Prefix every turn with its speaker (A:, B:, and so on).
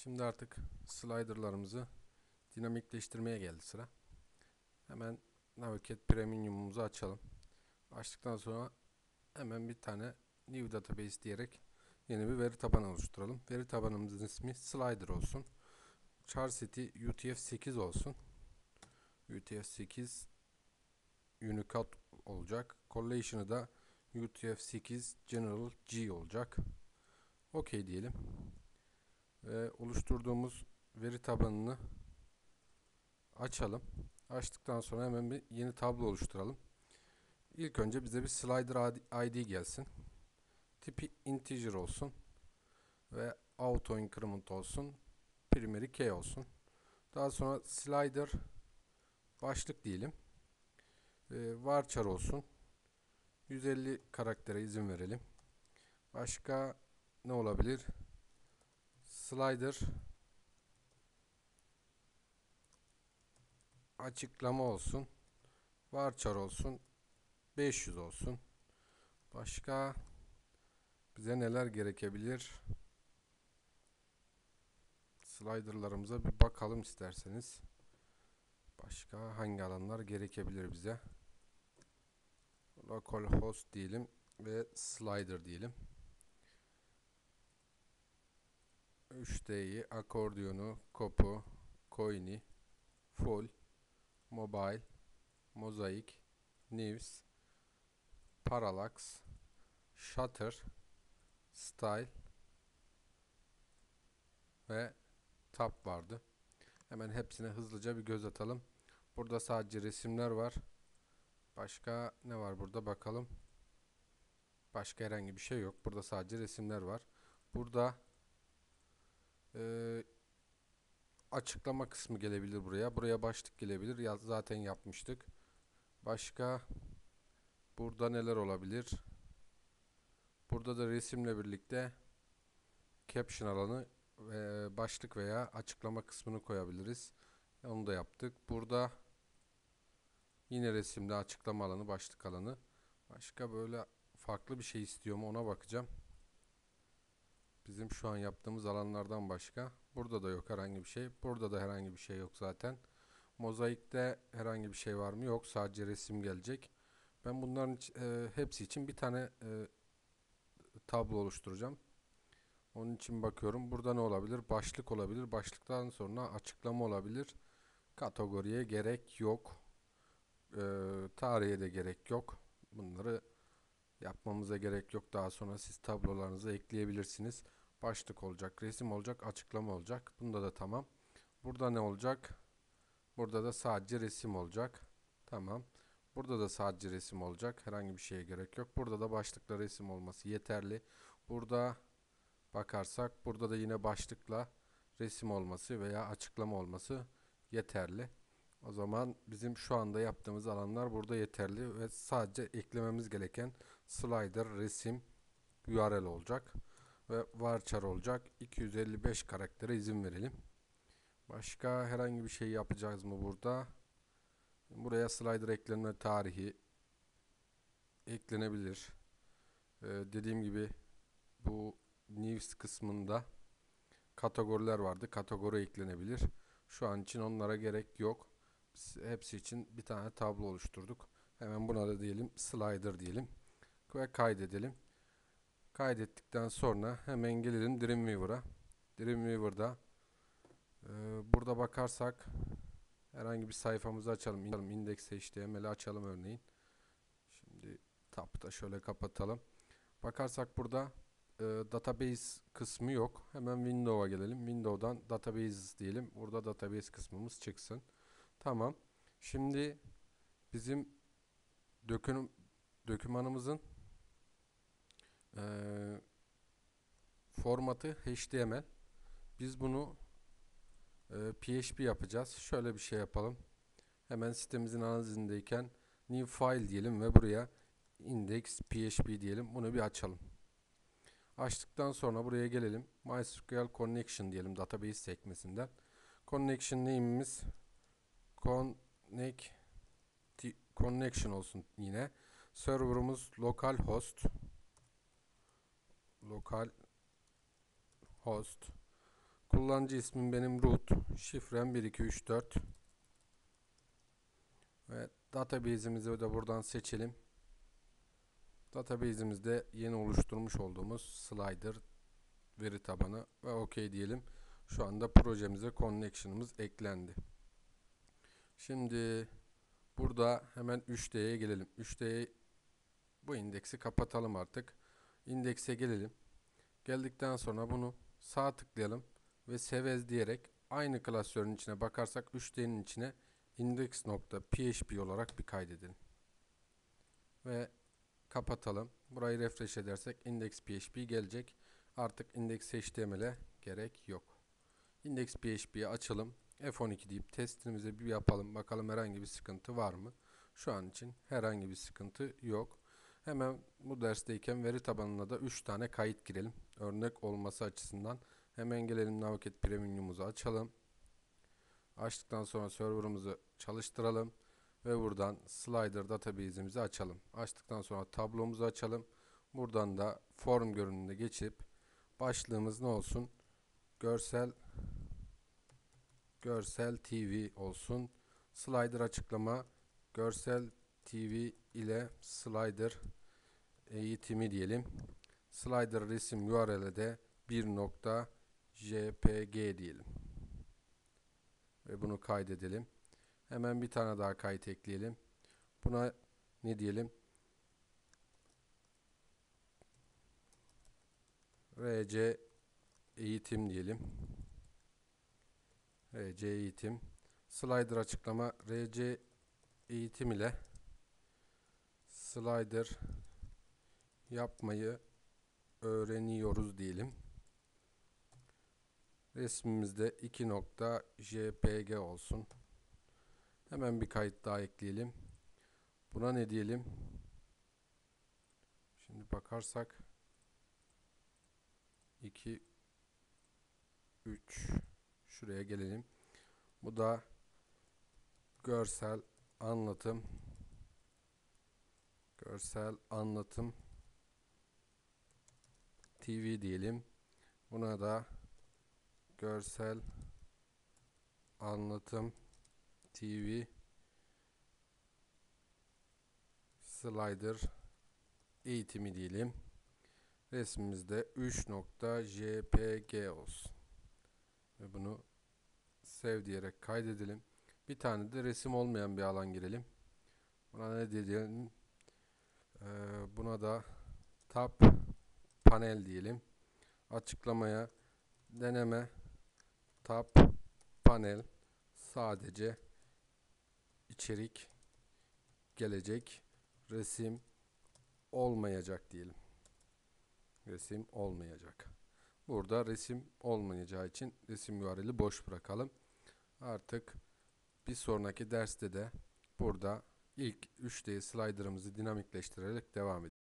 A: Şimdi artık slider'larımızı dinamikleştirmeye geldi sıra. Hemen Naviget Premium'umuzu açalım. Açtıktan sonra hemen bir tane New Database diyerek yeni bir veri tabanı oluşturalım. Veri tabanımızın ismi Slider olsun. Char City UTF-8 olsun. UTF-8 Unicode olacak. Collation'ı da UTF-8 General G olacak. OK diyelim. Ve oluşturduğumuz veri tabanını açalım. Açtıktan sonra hemen bir yeni tablo oluşturalım. İlk önce bize bir slider ID gelsin. Tipi integer olsun ve auto increment olsun. Primary key olsun. Daha sonra slider başlık diyelim. Varchar olsun. 150 karaktere izin verelim. Başka ne olabilir? Slider açıklama olsun. Varchar olsun. 500 olsun. Başka bize neler gerekebilir? Slider'larımıza bir bakalım isterseniz. Başka hangi alanlar gerekebilir bize? Localhost diyelim ve slider diyelim. 3D'yi, akordiyonu, kopu, coin'i, full, mobile, mozaik, nivs, parallax, shutter, style ve tab vardı. Hemen hepsine hızlıca bir göz atalım. Burada sadece resimler var. Başka ne var burada bakalım. Başka herhangi bir şey yok. Burada sadece resimler var. Burada açıklama kısmı gelebilir buraya. Buraya başlık gelebilir. Ya, zaten yapmıştık. Başka burada neler olabilir? Burada da resimle birlikte caption alanı ve başlık veya açıklama kısmını koyabiliriz. Onu da yaptık. Burada yine resimde açıklama alanı, başlık alanı. Başka böyle farklı bir şey istiyor mu ona bakacağım. Bizim şu an yaptığımız alanlardan başka. Burada da yok herhangi bir şey. Burada da herhangi bir şey yok zaten. Mozaikte herhangi bir şey var mı? Yok. Sadece resim gelecek. Ben bunların hepsi için bir tane tablo oluşturacağım. Onun için bakıyorum. Burada ne olabilir? Başlık olabilir. Başlıktan sonra açıklama olabilir. Kategoriye gerek yok. Tarihe de gerek yok. Bunları yapmamıza gerek yok. Daha sonra siz tablolarınıza ekleyebilirsiniz. Başlık olacak, resim olacak, açıklama olacak. Bunda da tamam. Burada ne olacak? Burada da sadece resim olacak. Tamam. Burada da sadece resim olacak. Herhangi bir şeye gerek yok. Burada da başlıkla resim olması yeterli. Burada bakarsak burada da yine başlıkla resim olması veya açıklama olması yeterli. O zaman bizim şu anda yaptığımız alanlar burada yeterli ve sadece eklememiz gereken slider, resim, URL olacak ve varchar olacak. 255 karaktere izin verelim. Başka herhangi bir şey yapacağız mı burada? Buraya slider eklenme tarihi eklenebilir. Dediğim gibi bu news kısmında kategoriler vardı. Kategori eklenebilir. Şu an için onlara gerek yok. Biz hepsi için bir tane tablo oluşturduk. Hemen buna da diyelim slider diyelim ve kaydedelim. Kaydettikten sonra hemen gelelim Dreamweaver'a. Dreamweaver'da burada bakarsak herhangi bir sayfamızı açalım. Index.html'i açalım örneğin. Şimdi tab'da şöyle kapatalım. Bakarsak burada database kısmı yok. Hemen Windows'a gelelim. Windows'dan database diyelim. Burada database kısmımız çıksın. Tamam. Şimdi bizim dokümanımızın formatı HTML. Biz bunu PHP yapacağız. Şöyle bir şey yapalım. Hemen sitemizin analizindeyken new file diyelim ve buraya index.php diyelim. Bunu bir açalım. Açtıktan sonra buraya gelelim. MySQL connection diyelim database sekmesinden. Connection name'imiz connection olsun yine. Server'ımız localhost Kullanıcı ismim benim root. Şifrem 1234. Ve database'imizi de buradan seçelim. Database'imizde yeni oluşturmuş olduğumuz slider veri tabanı ve OK diyelim. Şu anda projemize connection'ımız eklendi. Şimdi burada hemen 3D'ye gelelim. 3D'ye bu indeksi kapatalım artık. İndekse gelelim. Geldikten sonra bunu sağ tıklayalım ve save as diyerek aynı klasörün içine bakarsak 3D'nin içine index.php olarak bir kaydedelim. Ve kapatalım. Burayı refresh edersek index.php gelecek. Artık index.html'e gerek yok. Index.php'yi açalım. F12 deyip testimizi bir yapalım. Bakalım herhangi bir sıkıntı var mı? Şu an için herhangi bir sıkıntı yok. Hemen bu dersteyken veri tabanına da 3 tane kayıt girelim. Örnek olması açısından. Hemen gelelim Naviget Premium'umuzu açalım. Açtıktan sonra server'ımızı çalıştıralım. Ve buradan Slider database'imizi açalım. Açtıktan sonra tablomuzu açalım. Buradan da form görünümüne geçip başlığımız ne olsun? Görsel TV olsun. Slider açıklama Görsel TV ile Slider eğitimi diyelim. Slider resim URL'e de 1.jpg diyelim. Ve bunu kaydedelim. Hemen bir tane daha kayıt ekleyelim. Buna ne diyelim? RC eğitim diyelim. RC eğitim. Slider açıklama RC eğitim ile slider yapmayı öğreniyoruz diyelim. Resmimizde 2.jpg olsun. Hemen bir kayıt daha ekleyelim. Buna ne diyelim? Şimdi bakarsak 2 3 şuraya gelelim. Bu da görsel anlatım TV diyelim. Buna da görsel anlatım TV slider eğitimi diyelim. Resmimizde 3.jpg olsun. Ve bunu save diyerek kaydedelim. Bir tane de resim olmayan bir alan girelim. Buna ne diyelim? Buna da tab panel diyelim. Açıklamaya deneme tab panel sadece içerik gelecek, resim olmayacak diyelim. Resim olmayacak. Burada resim olmayacağı için resim URL'i boş bırakalım. Artık bir sonraki derste de burada ilk 3D slider'ımızı dinamikleştirerek devam edelim.